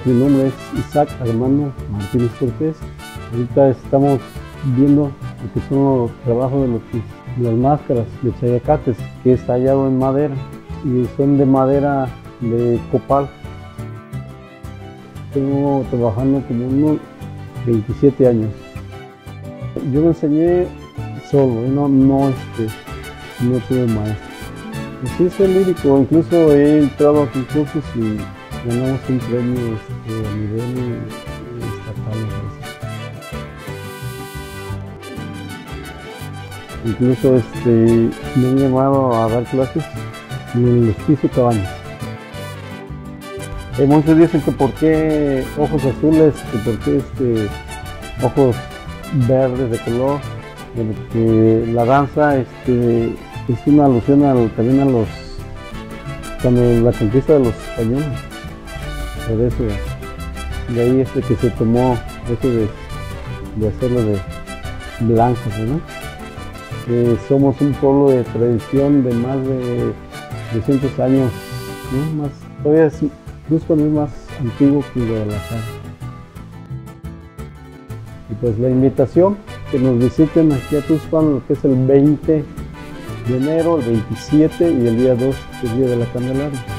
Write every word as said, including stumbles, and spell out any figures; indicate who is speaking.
Speaker 1: Mi nombre es Isaac Armando Martínez Cortés. Ahorita estamos viendo lo que son los trabajos de los, las máscaras de chayacates, que es tallado en madera y son de madera de copal. Tengo trabajando como unos veintisiete años. Yo me enseñé solo, no, no, este, no tuve maestro. Sí soy lírico, incluso he entrado a concursos y ganamos un premio este, a nivel estatal. Incluso este, me han llamado a dar clases en el hospicio Cabañas. Eh, muchos dicen que por qué ojos azules, que por qué este, ojos verdes de color, que la danza este, es una alusión al, también a los, cuando la conquista de los españoles. Por eso, de ahí este que se tomó eso de, de hacerlo de blancos, ¿no? Que somos un pueblo de tradición de más de doscientos años, ¿no? Más, todavía es, Tuxpan es más antiguo que Guadalajara. Y pues la invitación, que nos visiten aquí a Tuxpan, lo que es el veinte de enero, el veintisiete y el día dos, que es Día de la Candelaria.